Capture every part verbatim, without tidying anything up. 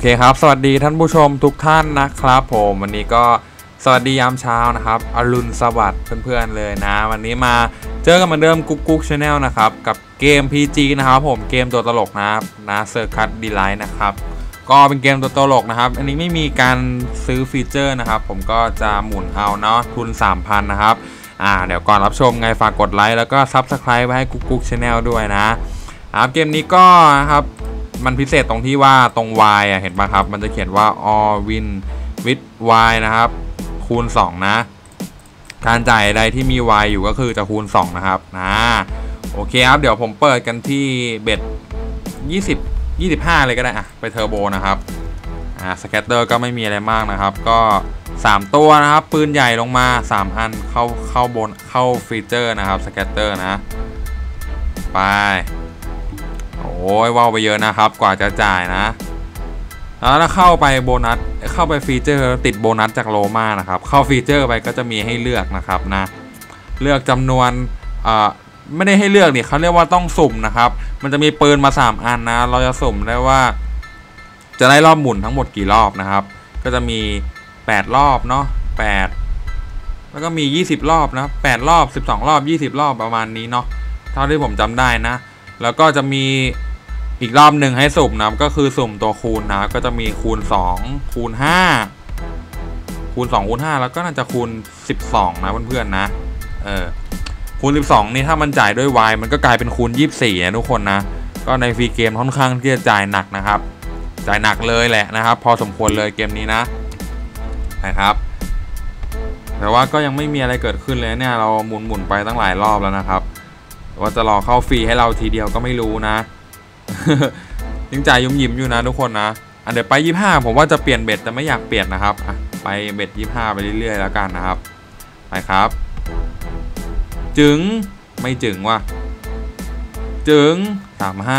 เคครับสวัสดีท่านผู้ชมทุกท่านนะครับผมวันนี้ก็สวัสดียามเช้านะครับอรุณสวัสดิ์เพื่อนๆเลยนะวันนี้มาเจอกันเหมือนเดิมกุ๊กกุ๊กชาแนลนะครับกับเกม พี จี นะครับผมเกมตัวตลกนะครับนะเซอร์คัสดีไลท์นะครับก็เป็นเกมตัวตลกนะครับอันนี้ไม่มีการซื้อฟีเจอร์นะครับผมก็จะหมุนเอาเนาะทุน สามพัน นะครับอ่าเดี๋ยวก่อนรับชมไงฝากกดไลค์แล้วก็ ซับสไครบ์ ไว้ให้กุ๊กกุ๊กชาแนลด้วยนะครับเกมนี้ก็นะครับมันพิเศษตรงที่ว่าตรง Y อ่ะเห็นปะครับมันจะเขียนว่า all win with Y นะครับคูณสองนะการจ่ายใดที่มี Y อยู่ก็คือจะคูณสองนะครับนะโอเคครับเดี๋ยวผมเปิดกันที่เบ็ดยี่สิบ ยี่สิบห้าเลยก็ได้อะไปเทอร์โบนะครับอ่าสแกตเตอร์ก็ไม่มีอะไรมากนะครับก็สามตัวนะครับปืนใหญ่ลงมาสามอันเข้าเข้าบนเข้าฟีเจอร์นะครับสแกตเตอร์นะไปโอ้ยว้าวไปเยอะนะครับกว่าจะจ่ายนะแล้วถ้าเข้าไปโบนัสเข้าไปฟีเจอร์ติดโบนัสจากโลมานะครับเข้าฟีเจอร์ไปก็จะมีให้เลือกนะครับนะเลือกจำนวนเอ่อไม่ได้ให้เลือกนี่เขาเรียกว่าต้องสุ่มนะครับมันจะมีปืนมาสามอันนะเราจะสุ่มได้ว่าจะได้รอบหมุนทั้งหมดกี่รอบนะครับก็จะมีแปดรอบเนาะแปดแล้วก็มียี่สิบรอบนะแปดรอบสิบสองรอบยี่สิบรอบประมาณนี้เนาะเท่าที่ผมจำได้นะแล้วก็จะมีอีกรอบหนึ่งให้สุ่มนะก็คือสุ่มตัวคูณนะก็จะมีคูณสองคูณห้าคูณสองคูณห้าแล้วก็น่าจะคูณสิบสองนะเพื่อนๆนะเออคูณสิบสองนี่ถ้ามันจ่ายด้วย Y มันก็กลายเป็นคูณยี่สิบสี่นะทุกคนนะก็ในฟรีเกมค่อนข้างที่จะจ่ายหนักนะครับจ่ายหนักเลยแหละนะครับพอสมควรเลยเกมนี้นะนะครับแต่ว่าก็ยังไม่มีอะไรเกิดขึ้นเลยเนี่ยเราหมุนหมุนไปตั้งหลายรอบแล้วนะครับว่าจะรอเข้าฟรีให้เราทีเดียวก็ไม่รู้นะยังจ่ายยุ่มยิ้มอยู่นะทุกคนนะอันเดี๋ยวไปยี่สิบห้าผมว่าจะเปลี่ยนเบ็ดแต่ไม่อยากเปลี่ยนนะครับไปเบ็ดยี่สิบห้าไปเรื่อยๆแล้วกันนะครับไปครับจึงไม่จึงว่ะจึงสามห้า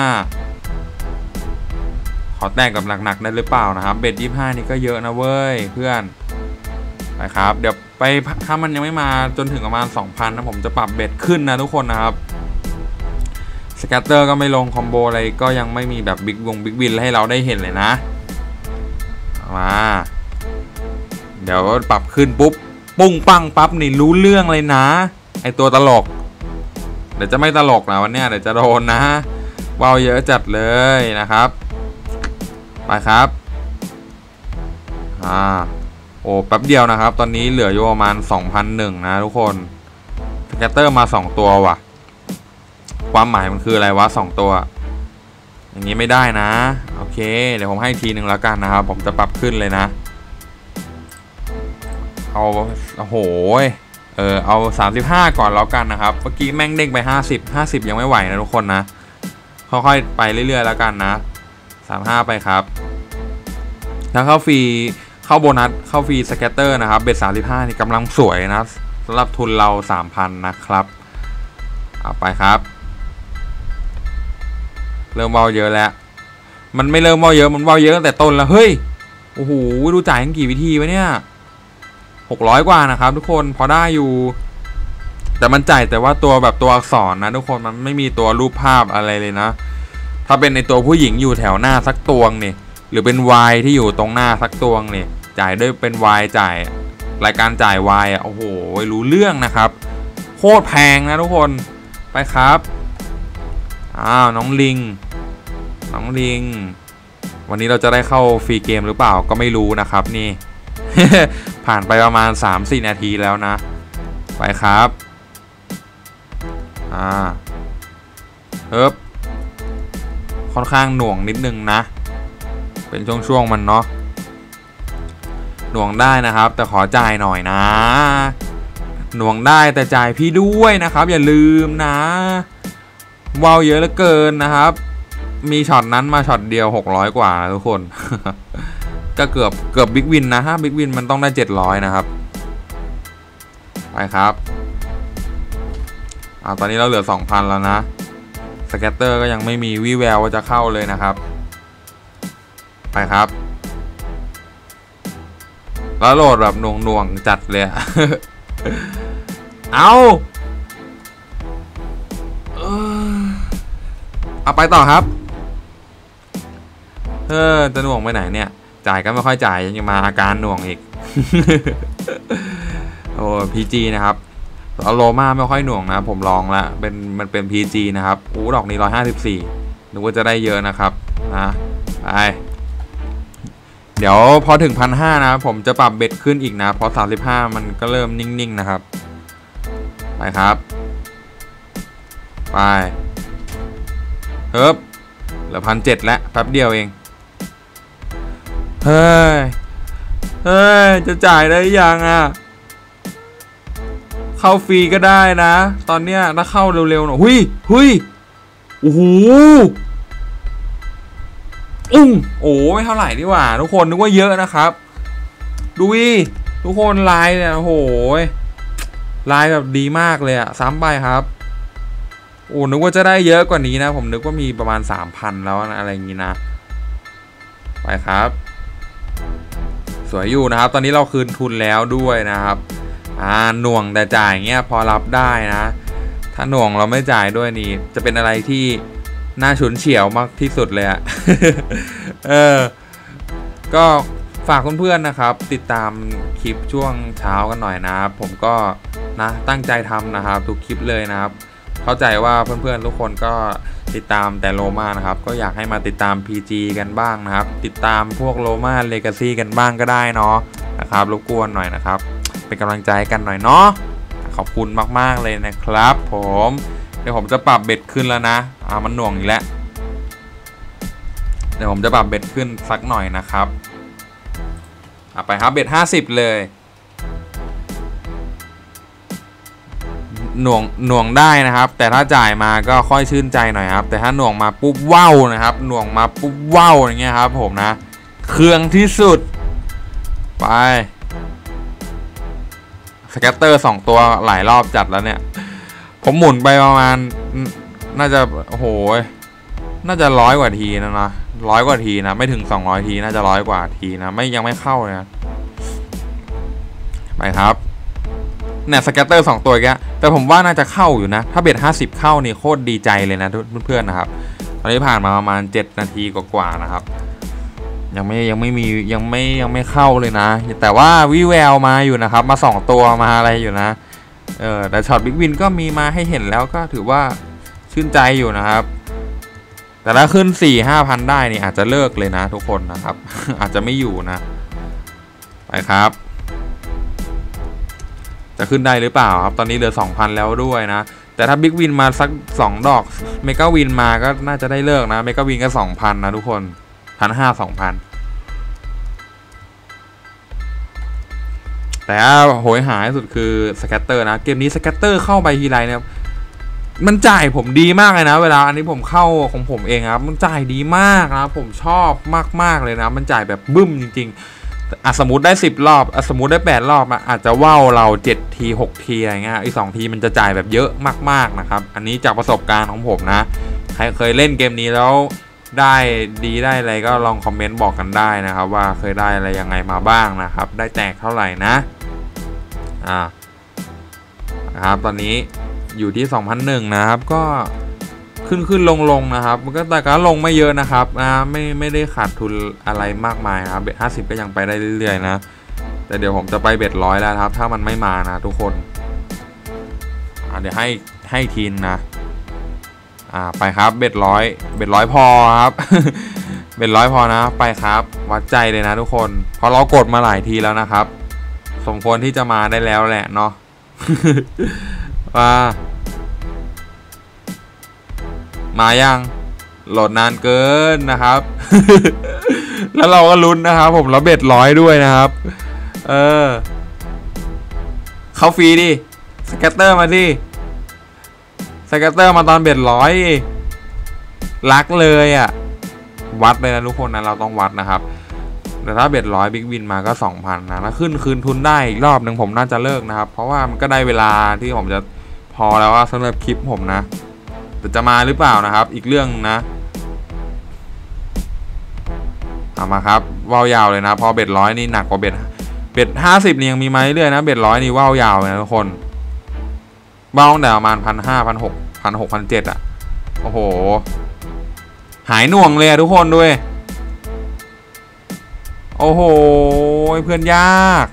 ขอแตกกับหนักๆได้หรือเปล่านะครับเบ็ดยี่สิบห้านี่ก็เยอะนะเว้ยเพื่อนไปครับเดี๋ยวไปถ้ามันยังไม่มาจนถึงประมาณ สองพัน นะผมจะปรับเบ็ดขึ้นนะทุกคนนะครับสแกตเตอร์ก็ไม่ลงคอมโบอะไรก็ยังไม่มีแบบบิ๊กวงบิ๊กวินให้เราได้เห็นเลยนะมาเดี๋ยวปรับขึ้นปุ๊บปุ้งปังปั๊บนี่รู้เรื่องเลยนะไอตัวตลกเดี๋ยวจะไม่ตลกนะวันนี้เดี๋ยวจะโดนนะว้าวเยอะจัดเลยนะครับไปครับอ่าโอ้แป๊บเดียวนะครับตอนนี้เหลืออยู่ประมาณ สองพันหนึ่ง นะทุกคนสแกตเตอร์มาสองตัวว่ะความหมายมันคืออะไรวะสองตัวอย่างนี้ไม่ได้นะโอเคเดี๋ยวผมให้ทีหนึ่งแล้วกันนะครับผมจะปรับขึ้นเลยนะเอาโอ้โหเออเอาสามสิบห้าก่อนแล้วกันนะครับเมื่อกี้แม่งเด้งไปห้าสิบ ห้าสิบยังไม่ไหวนะทุกคนนะค่อยๆไปเรื่อยๆแล้วกันนะสามสิบห้าไปครับถ้าเข้าฟรีเข้าโบนัสเข้าฟรีสแกตเตอร์นะครับเบ็ดสามสิบห้านี่กำลังสวยนะสำหรับทุนเรา สามพัน นะครับเอาไปครับเริ่มเบาเยอะแล้วมันไม่เริ่มเบาเยอะมันเบาเยอะตั้งแต่ต้นแล้วเฮ้ยโอ้โหดูจ่ายกันกี่วิธีวะเนี่ยหกร้อยกว่านะครับทุกคนพอได้อยู่แต่มันจ่ายแต่ว่าตัวแบบตัวอักษรนะทุกคนมันไม่มีตัวรูปภาพอะไรเลยนะถ้าเป็นในตัวผู้หญิงอยู่แถวหน้าสักตัวนี่หรือเป็น Y ที่อยู่ตรงหน้าสักตัวนี่จ่ายด้วยเป็น Y จ่ายรายการจ่าย Y อ่ะโอ้โหรู้เรื่องนะครับโคตรแพงนะทุกคนไปครับอ้าวน้องลิงน้องลิงวันนี้เราจะได้เข้าฟรีเกมหรือเปล่าก็ไม่รู้นะครับนี่ ผ่านไปประมาณ สามสี่ นาทีแล้วนะไปครับอ่าเฮ้ยค่อนข้างหน่วงนิดนึงนะเป็นช่วงๆมันเนาะหน่วงได้นะครับแต่ขอจ่ายหน่อยนะหน่วงได้แต่จ่ายพี่ด้วยนะครับอย่าลืมนะว้าวเยอะเหลือเกินนะครับมีช็อตนั้นมาช็อตเดียวหกร้อยกว่านะทุกคน ก็เกือบเกือบบิ๊กวินนะฮะบิ๊กวินมันต้องได้เจ็ดร้อยนะครับไปครับอ่าตอนนี้เราเหลือ สองพัน แล้วนะสแกตเตอร์ก็ยังไม่มีวี่แววว่าจะเข้าเลยนะครับไปครับแล้วโหลดแบบหน่วงๆจัดเลย เอาเอาไปต่อครับเออจะหน่วงไปไหนเนี่ยจ่ายก็ไม่ค่อยจ่ายยังมาอาการหน่วงอีก โอ้พีจีนะครับเอาโลมาไม่ค่อยหน่วงนะผมลองละเป็นมันเป็น พี จี นะครับอู้ดอกนี้ร้อยห้าสิบสี่นึกว่าจะได้เยอะนะครับนะไปเดี๋ยวพอถึงพันห้านะผมจะปรับเบ็ดขึ้นอีกนะเพราะสามสิบห้ามันก็เริ่มนิ่งๆนะครับไปครับไปเฮ้ยเหลือพันเจ็ดแล้วแป๊บเดียวเองเฮ้ยเฮ้ยจะจ่ายได้ยังอ่ะเข้าฟรีก็ได้นะตอนเนี้ยถ้าเข้าเร็วๆหน่อยหุยหุยโอ้โหอุ้งโอ้ไม่เท่าไหร่นี่หว่าทุกคนนึกว่าเยอะนะครับดูวิทุกคนลายเนี่ยโอ้โหลายแบบดีมากเลยอะซ้ำไปครับโอ้นึกว่าจะได้เยอะกว่านี้นะผมนึกว่ามีประมาณ สามพัน แล้วนะอะไรอย่างงี้นะไปครับสวยอยู่นะครับตอนนี้เราคืนทุนแล้วด้วยนะครับอ่าหน่วงแต่จ่ายเงี้ยพอรับได้นะถ้าหน่วงเราไม่จ่ายด้วยนี่จะเป็นอะไรที่น่าฉุนเฉียวมากที่สุดเลยอะ เออก็ฝากเพื่อนๆนะครับติดตามคลิปช่วงเช้ากันหน่อยนะครับผมก็นะตั้งใจทำนะครับทุกคลิปเลยนะครับเข้าใจว่าเพื่อนๆทุกคนก็ติดตามแต่โลมานะครับก็อยากให้มาติดตาม พี จี กันบ้างนะครับติดตามพวกโลมาเลกาซี่กันบ้างก็ได้เนาะนะครับรบกวนหน่อยนะครับเป็นกำลังใจกันหน่อยเนาะขอบคุณมากๆเลยนะครับผมเดี๋ยวผมจะปรับเบ็ดขึ้นแล้วนะอ่ามันหน่วงอีกแล้วเดี๋ยวผมจะปรับเบ็ดขึ้นสักหน่อยนะครับอ่ะไปครับเบ็ดห้าสิบเลยหน่วงหน่วงได้นะครับแต่ถ้าจ่ายมาก็ค่อยชื่นใจหน่อยครับแต่ถ้าหน่วงมาปุ๊บว้าวนะครับหน่วงมาปุ๊บว้าวอย่างเงี้ยครับผมนะเครื่องที่สุดไปสแกตเตอร์สองตัวหลายรอบจัดแล้วเนี่ยผมหมุนไปประมาณน่าจะโอ้โหน่าจะร้อยกว่าทีนะนะร้อยกว่าทีนะไม่ถึงสองร้อยทีน่าจะร้อยกว่าทีนะไม่ยังไม่เข้าเลยนะไปครับเนี่ยสแกตเตอร์สองตัวแกแต่ผมว่าน่าจะเข้าอยู่นะถ้าเบ็ดห้าสิบเข้านี่โคตรดีใจเลยนะเพื่อนๆนะครับตอนนี้ผ่านมาประมาณเจ็ดนาทีกว่าๆนะครับยังไม่ยังไม่มียังไม่ยังไม่เข้าเลยนะแต่ว่าวิแววมาอยู่นะครับมาสองตัวมาอะไรอยู่นะเออแต่ช็อตบิ๊กวินก็มีมาให้เห็นแล้วก็ถือว่าชื่นใจอยู่นะครับแต่ถ้าขึ้น สี่ห้าพัน ได้นี่อาจจะเลิกเลยนะทุกคนนะครับ อาจจะไม่อยู่นะไปครับจะขึ้นได้หรือเปล่าครับตอนนี้เหลือ สองพัน แล้วด้วยนะแต่ถ้าบิ๊กวินมาสักสองดอกเมกาวินมาก็น่าจะได้เลิกนะเมกาวินก็ สองพัน นะทุกคน หนึ่งพันห้าร้อย สองพัน แต่โหยหายสุดคือสแกตเตอร์นะเกมนี้สแกตเตอร์เข้าไปทีไรเนี่ยมันจ่ายผมดีมากเลยนะเวลาอันนี้ผมเข้าของผมเองครับมันจ่ายดีมากนะผมชอบมากๆเลยนะมันจ่ายแบบบึ้มจริงๆอ่ะสมมติได้สิบรอบอ่ะสมมติได้แปดรอบอาจจะว่าวเราเจ็ดทีหกทีอะไรเงี้ยอีกสองทีมันจะจ่ายแบบเยอะมากๆนะครับอันนี้จากประสบการณ์ของผมนะใครเคยเล่นเกมนี้แล้วได้ดีได้อะไรก็ลองคอมเมนต์บอกกันได้นะครับว่าเคยได้อะไรยังไงมาบ้างนะครับได้แตกเท่าไหร่นะอ่าครับตอนนี้อยู่ที่ สองพันหนึ่ง นะครับก็ขึ้นขึ้นลงลงนะครับมันก็แต่ก็ลงไม่เยอะนะครับนะไม่ไม่ได้ขาดทุนอะไรมากมายนะครับเบ็ดห้าสิบก็ยังไปได้เรื่อยๆนะแต่เดี๋ยวผมจะไปเบ็ดร้อยแล้วครับถ้ามันไม่มานะทุกคนอ่าเดี๋ยวให้ให้ทีนนะอ่าไปครับเบ็ดร้อยเบ็ดร้อยพอครับ เบ็ดร้อยพอนะไปครับวัดใจเลยนะทุกคนเพราะเรากดมาหลายทีแล้วนะครับสมควรที่จะมาได้แล้วแหละเนาะ ว่ามายังโหลดนานเกินนะครับ แล้วเราก็ลุ้นนะครับผมแล้วเบ็ดร้อยด้วยนะครับเออเข้าฟรีดิสแกตเตอร์มาดิสแกตเตอร์มาตอนเบ็ดร้อยรักเลยอ่ะวัดเลยนะทุกคนนะเราต้องวัดนะครับแต่ถ้าเบ็ดร้อยบิ๊กวินมาก็ สองพัน นะแล้วขึ้นคืนทุนได้อีกรอบหนึ่งผมน่าจะเลิกนะครับเพราะว่ามันก็ได้เวลาที่ผมจะพอแล้วว่าสำหรับคลิปผมนะแต่จะมาหรือเปล่านะครับอีกเรื่องนะเอามาครับว่าวยาวเลยนะพอเบ็ดร้อยนี่หนักกว่าเบ็ดเบ็ดห้าสิบนี่ยังมีมาเรื่อยๆนะเบ็ดร้อยนี่ว่าวยาวเลยนะทุกคนว่าวแต่ประมาณพันห้าพันหกพันหกพันเจ็ดอ่ะโอ้โหหายหน่วงเลยทุกคนด้วยโอ้โหเพื่อนยาก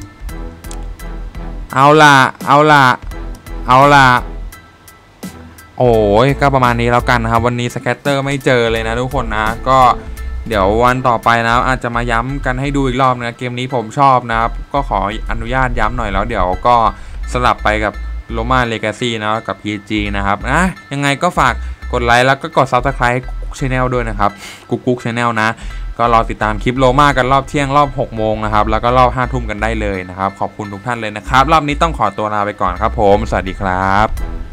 เอาล่ะเอาล่ะเอาล่ะโอ้ยก็ประมาณนี้แล้วกันนะครับวันนี้สแกตเตอร์ไม่เจอเลยนะทุกคนนะก็เดี๋ยววันต่อไปนะอาจจะมาย้ำกันให้ดูอีกรอบนะเกมนี้ผมชอบนะครับก็ขออนุญาตย้ำหน่อยแล้วเดี๋ยวก็สลับไปกับโรม่าเลกาซี่นะกับ พี จี นะครับนะยังไงก็ฝากกดไลค์แล้วก็กด ซับสไครบ์ กุ๊กชาแนลด้วยนะครับกุ๊กกุ๊กชาแนลนะก็รอติดตามคลิปโรม่ากันรอบเที่ยงรอบหกโมงนะครับแล้วก็รอบห้าทุ่มกันได้เลยนะครับขอบคุณทุกท่านเลยนะครับรอบนี้ต้องขอตัวลาไปก่อนครับผมสวัสดีครับ